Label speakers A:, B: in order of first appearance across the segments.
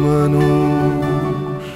A: মানুষ।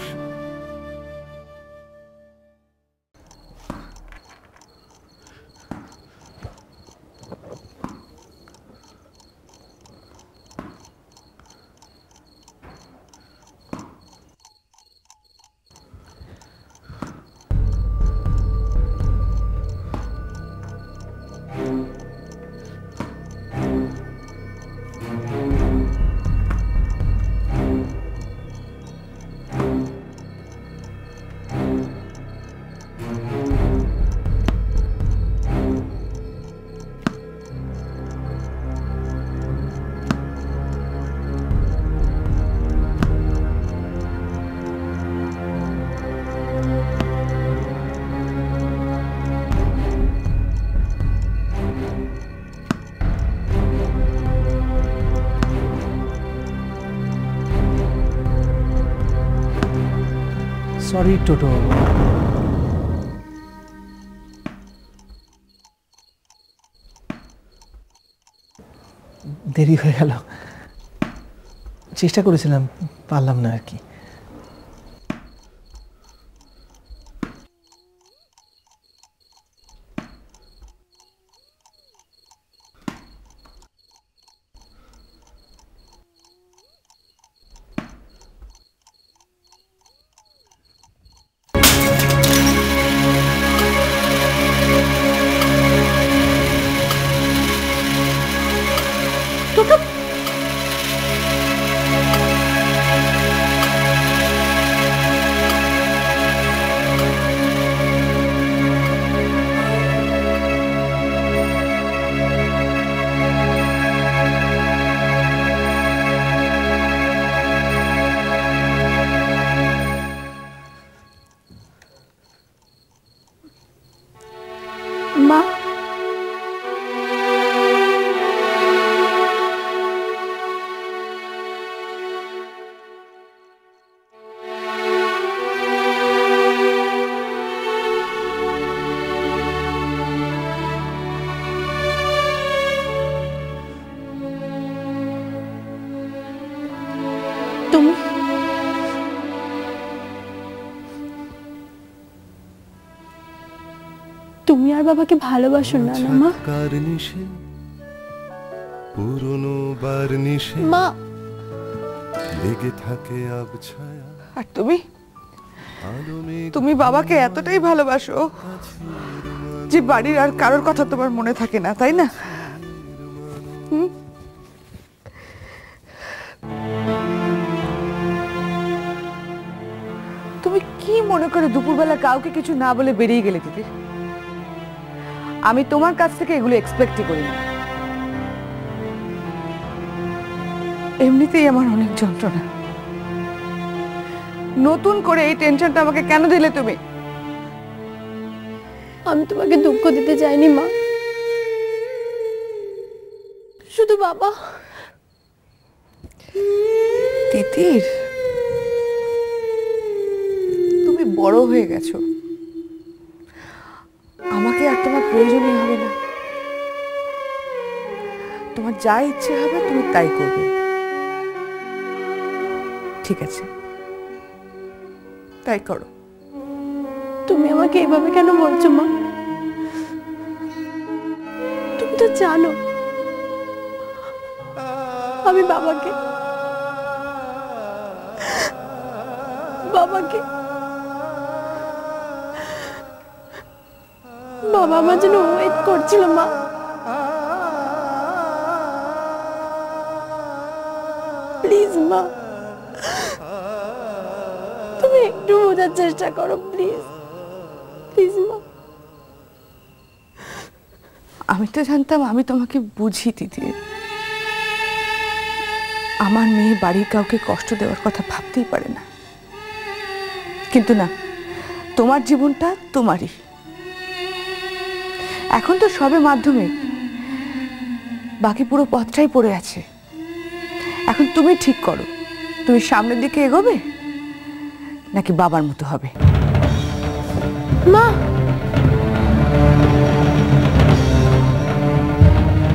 B: সরি টোটো, দেরি হয়ে গেল। চেষ্টা করেছিলাম, পারলাম না আর কি।
C: মা, তুমি তুমি আর বাবাকে ভালোবাসো না না মা?
A: পুরনো বার্নিশে
C: মা,
A: লেগে থাকে আবছায়া।
D: আর তুমি বাবাকে এতটাই ভালোবাসো যে বাড়ির আর কারোর কথা তোমার মনে থাকে না, তাই না? তুমি কি মনে করে দুপুরবেলা কাউকে কিছু না বলে বেরিয়ে গেলে দিদি? আমি তোমার কাছ থেকে এগুলো এক্সপেক্টই করি না। এমনিতেই আমার অনেক যন্ত্রণা, নতুন করে এই টেনশনটা আমাকে কেন দিলে তুমি?
C: আমি তোমাকে দুঃখ দিতে চাইনি মা, শুধু বাবা।
D: তিতির, তুমি বড় হয়ে গেছো, আমাকে আর তোমার প্রয়োজনই হবে না। তোমার যা ইচ্ছে হবে তুমি তাই করবে, ঠিক আছে? তাই করো।
C: তুমি আমাকে এভাবে কেন বলছো মা? তুমি তো জানো আমি বাবাকে বাবা আমার জন্য ওয়েট করছিল মা। প্লিজ মা, তুমি একটু বোঝার চেষ্টা করো, প্লিজ প্লিজ মা।
D: আমি তো জানতাম আমি তোমাকে বুঝি দিদি। আমার মেয়ে বাড়ির কাউকে কষ্ট দেওয়ার কথা ভাবতেই পারে না, কিন্তু না, তোমার জীবনটা তোমারই। এখন তো সবে মাধ্যমিক, বাকি পুরো পথটাই পড়ে আছে। এখন তুমি ঠিক করো, তুমি সামনের দিকে এগোবে নাকি বাবার মতো হবে।
C: মা,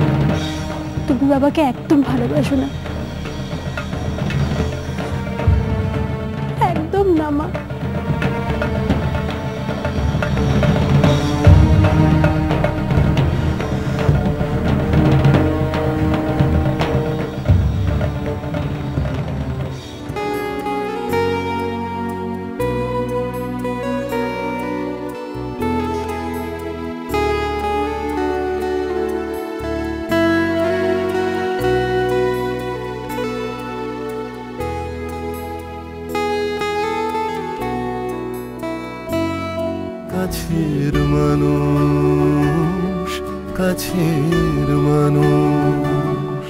C: তুমি বাবাকে একদম ভালোবাসো না। না মা।
A: কাছের মানুষ, কাছের মানুষ।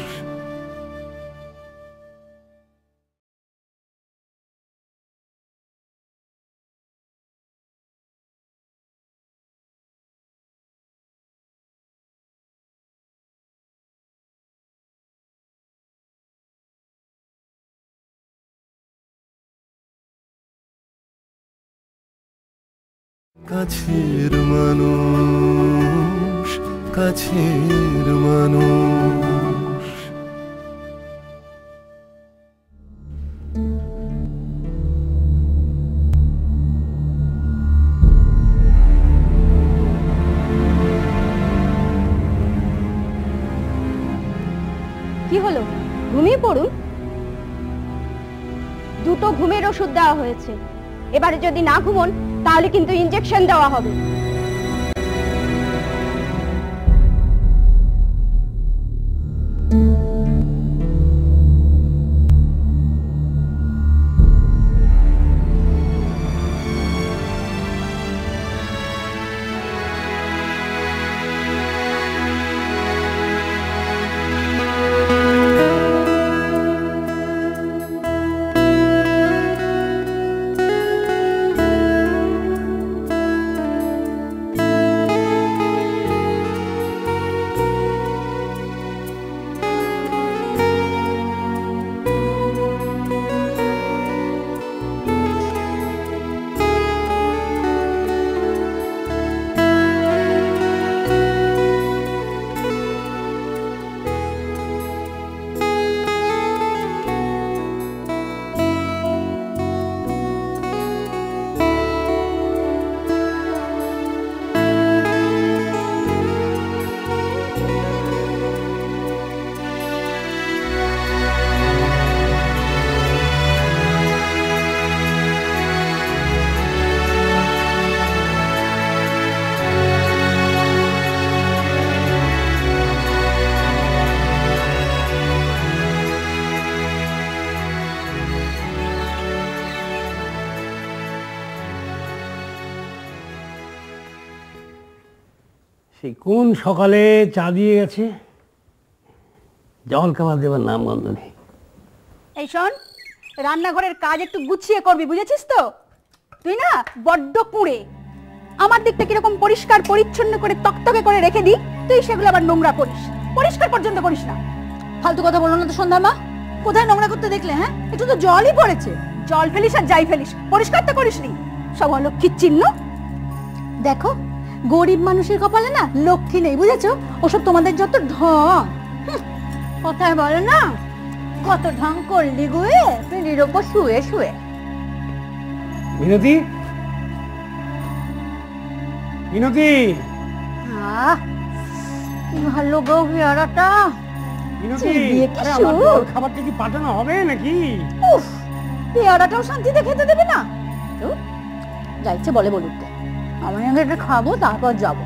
A: কাছের মানুষ, কাছের মানুষ।
C: কি হলো, ঘুমিয়ে পড়ুন। দুটো ঘুমের ওষুধ দেওয়া হয়েছে, এবারে যদি না ঘুমোন তাহলে কিন্তু ইনজেকশন দেওয়া হবে।
E: সেই কোন সকালে চা দিয়ে গেছে, জল খাবার দেবার নাম গন্ধ নেই।
C: এই শোন, রান্নাঘরের কাজ একটু গুছিয়ে করবি, বুঝেছিস তো? তুই না বড্ড কুঁড়ে। আমার দিকটা কিরকম পরিষ্কার পরিচ্ছন্ন করে তকতকে করে রেখে দিই, তুই সেগুলো আবার নোংরা করিস, পরিষ্কার পর্যন্ত করিস না। ফালতু কথা বলো না তো সন্ধ্যা মা। কোথায় নোংরা করতে দেখলে? হ্যাঁ, একটু তো জলই পড়েছে। জল ফেলিস আর যাই ফেলিস, পরিষ্কার তো করিসনি। সব অলক্ষীর চিহ্ন। দেখো, গরিব মানুষের কপালে না লক্ষ্মী নেই, বুঝেছো? ওসব তোমাদের যত ঢং। কথায় বলো না, কত ঢং করলি গুয়ে পিঁড়ির ওপর শুয়ে শুয়ে।
E: মিনতি, মিনতি,
C: কি ভালো গো পেয়ারাটা।
E: মিনতি,
C: চিবিয়ে কি
E: আরে আমার
C: সুখ।
E: জল খাবারটা কি পাঠানো হবে নাকি?
C: উফ, পেয়ারাটাও শান্তিতে খেতে দেবে না। তো যা ইচ্ছে বলে বলুক, আমি আগে এটা খাবো, তারপর যাবো।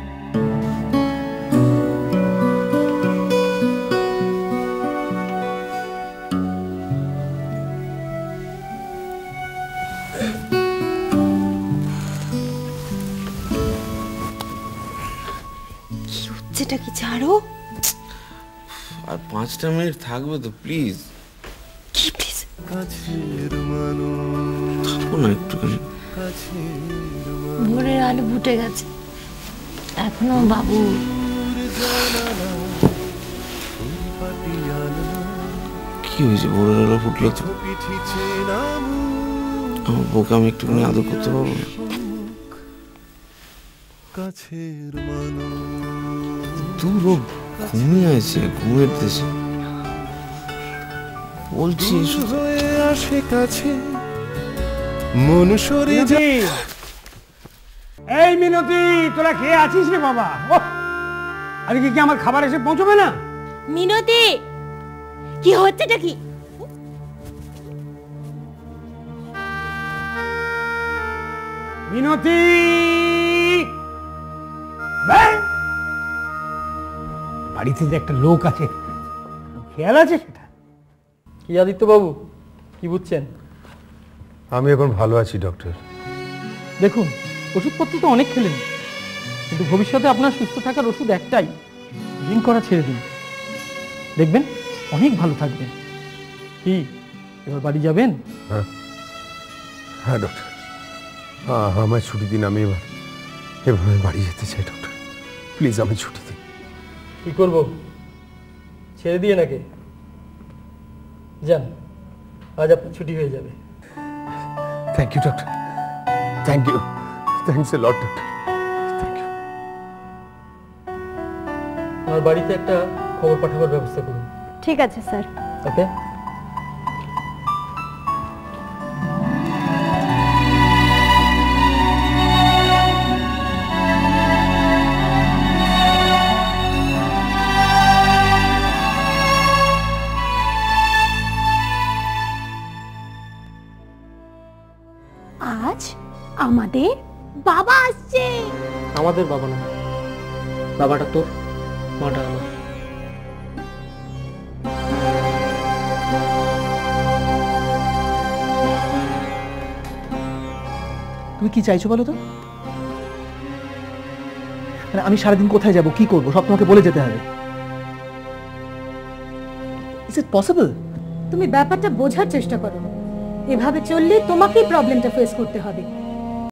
F: যেটা কি ছাড়ো,
G: আর 5টা মিনিট থাকবে তো প্লিজ।
F: কি প্লিজ?
A: কাছের মানুষ,
G: থাকো না একটুখানি।
F: ভোরের আলো ফুটে গেছে, এখনো বাবু।
G: কি হয়েছে? ভোরের আলো ফুটলো তো, আমার বউকে আমি একটুখানি আদর করতে পারবো না?
A: কাছের মানুষ,
G: দূর ও ঘুমিয়ে আছে, ঘুমের দেশে। বলছি
A: হয়ে আসে কাছে, মনুষ্যরে
E: মিনতি! এই মিনতি, তোরা খেয়ে আছিস রে বাবা? ওহ! আজকে কি আমার খাবার এসে পৌঁছবে না?
F: মিনতি, কি হচ্ছেটা কি?
E: মিনতি! ব্যাং! বাড়িতে যে একটা লোক আছে, খেয়াল আছে সেটা?
B: কি আদিত্য বাবু, কি বুঝছেন?
A: আমি এখন ভালো আছি ডক্টর।
B: দেখুন, ওষুধপত্র তো অনেক খেলেন, কিন্তু ভবিষ্যতে আপনার সুস্থ থাকার ওষুধ একটাই, ড্রিঙ্ক করা ছেড়ে দিন। দেখবেন অনেক ভালো থাকবেন। কি এবার বাড়ি যাবেন?
A: হ্যাঁ ডক্টর, আমায় ছুটি দিন। আমি এবার আমি বাড়ি যেতে চাই ডক্টর। প্লিজ আমি ছুটি দিন।
B: কি করব, ছেড়ে দিয়ে নাকি? যান, আজ আপনার ছুটি হয়ে যাবে।
A: Thank you doctor, thank you, thanks a lot doctor, thank you.
B: আমার বাড়িতে একটা খবর পাঠাবার ব্যবস্থা করুন।
C: ঠিক আছে স্যার।
B: ওকে।
C: আজ আমাদের বাবা আসছে।
B: আমাদের বাবা না, বাবাটা তোর, মাটা আমার।
H: তুমি কি চাইছো বলো তো? মানে আমি সারাদিন কোথায় যাব, কি করব, সব তোমাকে বলে যেতে হবে। Is it possible?
C: তুমি ব্যাপারটা বোঝার চেষ্টা করো। এভাবে চললে তোমাকেই প্রবলেমটা ফেস করতে হবে।